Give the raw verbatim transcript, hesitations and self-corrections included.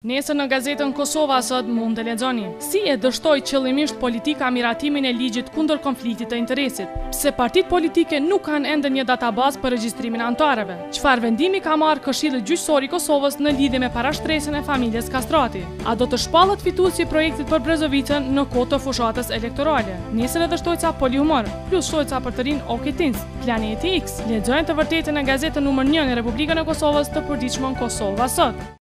Nesër në gazetën Kosova sot mund të lexoni si e dështoi qëllimisht politika miratimin e ligjit kundër konfliktit të interesit, pse partitë politike nuk kanë ende një databazë për regjistrimin e anëtarëve, çfarë vendimi ka marrë Këshilli Gjyqësor i Kosovës në lidhje me parashtresën e familjes Kastrati, a do të shpallet fituesi i projektit për Brezovicën në kohë të fushatës elektorale. Nesër edhe shtojca Polihumor, plus shtojca për të rinë Okitins, Planeti X. Lexojnë të vërtetën në gazetën numër një në Republikën e Kosovës të përditshmën Kosova sot.